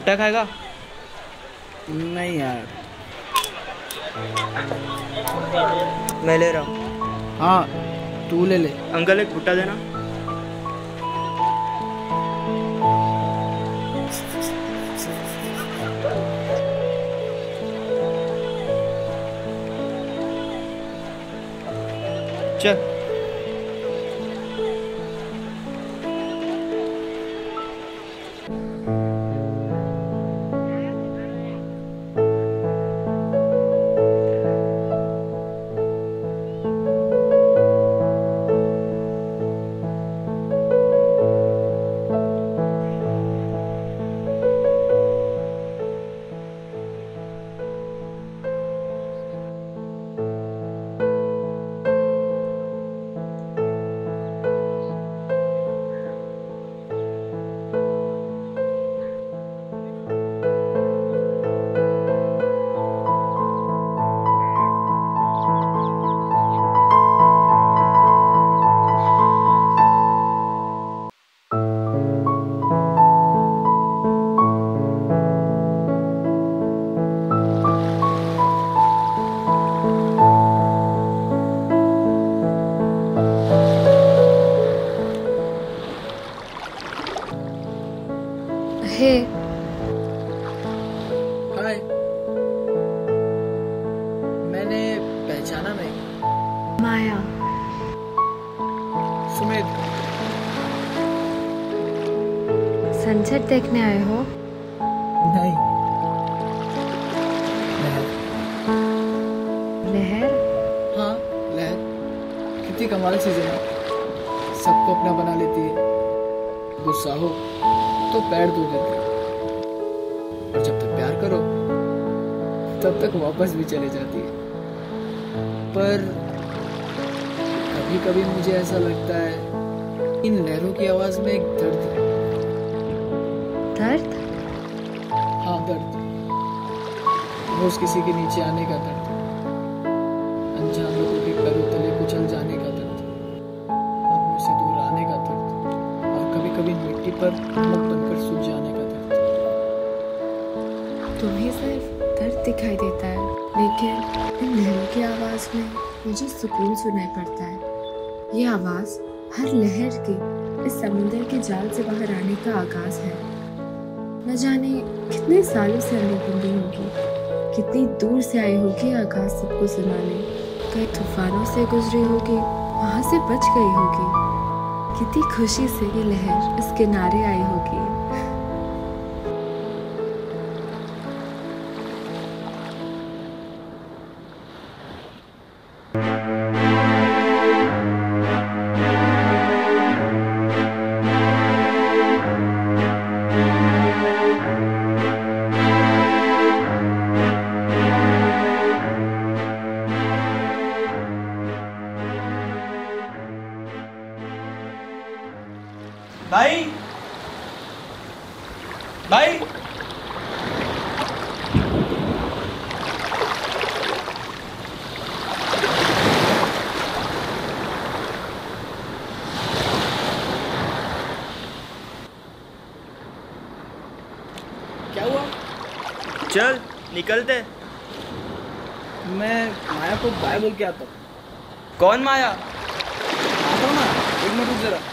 भुट्टा खाएगा? नहीं यार। मैं ले रहा हूँ। हाँ तू ले ले। अंकल एक भुट्टा देना। चल। हे हाय। मैंने पहचाना नहीं। माया। सुमित। सनसेट देखने आए हो? नहीं। लहर। लहर? हाँ लहर। कितनी कमाल चीज है। सबको अपना बना लेती है। गुस्सा हो तो पैर धो देती है, और जब तक प्यार करो तब तक वापस भी चले जाती है। पर कभी कभी मुझे ऐसा लगता है इन लहरों की आवाज में एक दर्द है। दर्द? हाँ दर्द। रोज किसी के नीचे आने का दर्द, अनजान लोगों के पैरों तले कुचल जाने का दर्द, अपनों से दूर आने का दर्द, और कभी कभी मिट्टी पर नमक बनकर सूख जाने का दर्द। तुम्हें सिर्फ दर्द दिखाई देता है, लेकिन इन लहरों की आवाज में मुझे सुकून सुनाई पड़ता है। ये आवाज हर लहर के इस समुंदर के जाल से बाहर आने का आगाज है। न जाने कितने सालों से अंदर बंदी होगी, कितनी दूर से आई होगी आकाश सबको सुनाने, कई तूफानों से गुजरी होगी, वहां से बच गई होगी, कितनी खुशी से ये लहर इस किनारे आई होगी। भाई भाई क्या हुआ? चल निकलते। मैं माया को बाय बोल के आता हूँ। कौन माया? आता हूँ ना, एक मिनट रुक जरा।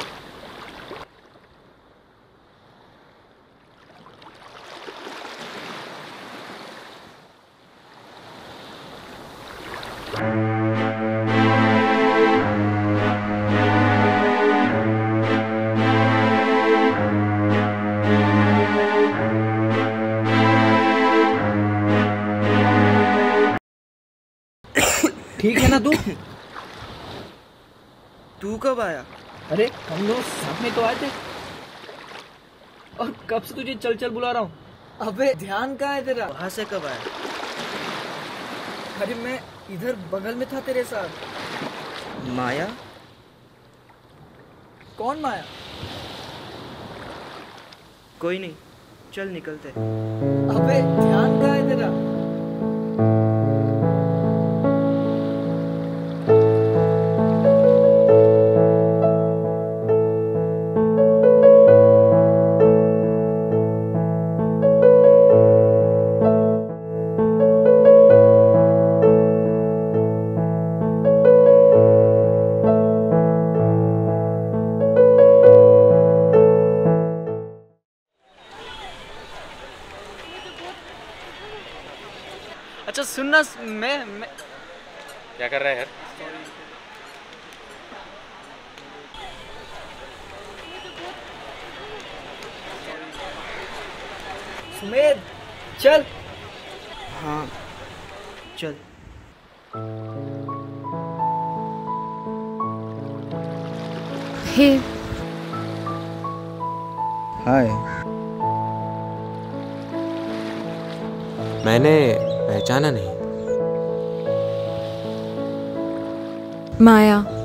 ठीक है ना तू? तू कब आया? अरे हम लोग साथ में तो आए थे, और कब से तुझे चल चल बुला रहा हूँ। अबे ध्यान कहाँ है तेरा? वहां से कब आया? अरे मैं इधर बगल में था तेरे साथ। माया? कौन माया? कोई नहीं, चल निकलते। अबे ध्यान कहाँ है तेरा? मानस मैं क्या कर रहा है यार? सुमेध चल। हाँ चल। हे हाय। मैंने पहचाना नहीं। माया।